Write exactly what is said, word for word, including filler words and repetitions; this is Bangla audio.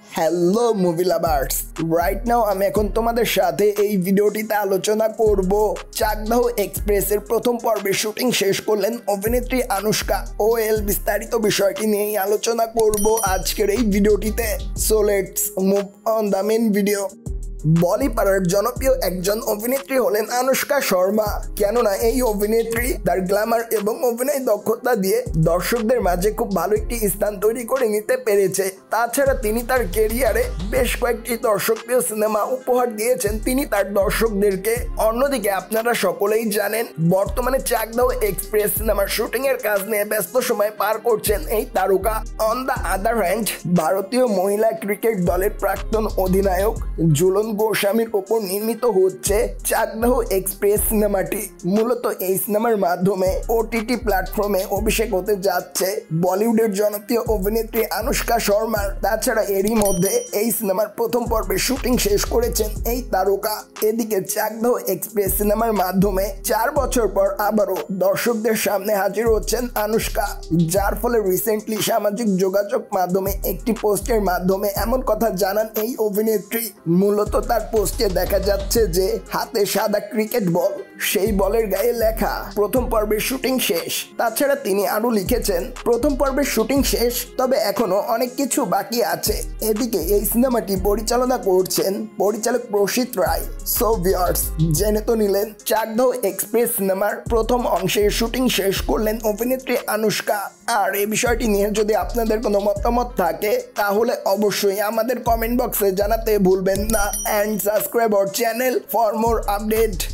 Hello movie lovers, right now আমি এখন তোমাদের সাথে এই ভিডিওটিতে আলোচনা করব চাকদা এক্সপ্রেসের প্রথম পর্বের শুটিং শেষ করলেন অভিনেত্রী আনুষ্কা। ও এল বিস্তারিত বিষয়টি নিয়েই আলোচনা করব আজকের এই ভিডিওটিতে। So let's move on the main video. বলিপাড়ার জনপ্রিয় একজন অভিনেত্রী হলেন আনুষ্কা শর্মা। কেননা এই অভিনেত্রী তার গ্ল্যামার এবং অভিনয় দক্ষতা দিয়ে দর্শকদের মাঝে খুব ভালো একটি স্থান তৈরি করে নিতে পেরেছে। তাছাড়া তিনি তার ক্যারিয়ারে বেশ কয়েকটি দর্শকপ্রিয় সিনেমা উপহার দিয়েছেন তিনি তার দর্শকদেরকে। অন্যদিকে আপনারা সকলেই জানেন বর্তমানে চাকদা এক্সপ্রেস সিনেমার শুটিং এর কাজ নিয়ে ব্যস্ত সময় পার করছেন এই তারকা। অন দ্য আদার হ্যান্ড, ভারতীয় মহিলা ক্রিকেট দলের প্রাক্তন অধিনায়ক ঝুলন গোস্বামীর ওপর নির্মিত হচ্ছে চাকদা এক্সপ্রেস সিনেমাটি। মূলত এই সিনেমার মাধ্যমে ওটিটি প্ল্যাটফর্মে অভিষেক হতে যাচ্ছে বলিউডের জনপ্রিয় অভিনেত্রী আনুষ্কা শর্মার। তাছাড়া এরই মধ্যে এই সিনেমার প্রথম পর্বের শুটিং শেষ করেছেন এই তারকা। এদিকে চাকদা এক্সপ্রেস সিনেমার মাধ্যমে চার বছর পর আবারও দর্শকদের সামনে হাজির হচ্ছেন আনুষ্কা, যার ফলে রিসেন্টলি সামাজিক যোগাযোগ মাধ্যমে একটি পোস্টের মাধ্যমে এমন কথা জানান এই অভিনেত্রী। মূলত তার পোস্টে দেখা যাচ্ছে যে হাতে সাদা ক্রিকেট বল, সেই বলের গায়ে লেখা প্রথম পর্বের শুটিং শেষ। তাছাড়া তিনি আরো লিখেছেন প্রথম পর্বের শুটিং শেষ, তবে এখনো অনেক কিছু বাকি আছে। এদিকে এই সিনেমাটি পরিচালনা করছেন পরিচালক প্রসিত রায়। সো ভিউয়ার্স, জেনে তো নিলেন চাকদা এক্সপ্রেস সিনেমার প্রথম অংশের শুটিং শেষ করলেন অভিনেত্রী আনুষ্কা। আর এই বিষয়টি নিয়ে যদি আপনাদের কোনো মতামত থাকে তাহলে অবশ্যই আমাদের কমেন্ট বক্সে জানাতে ভুলবেন না। And subscribe our channel for more update.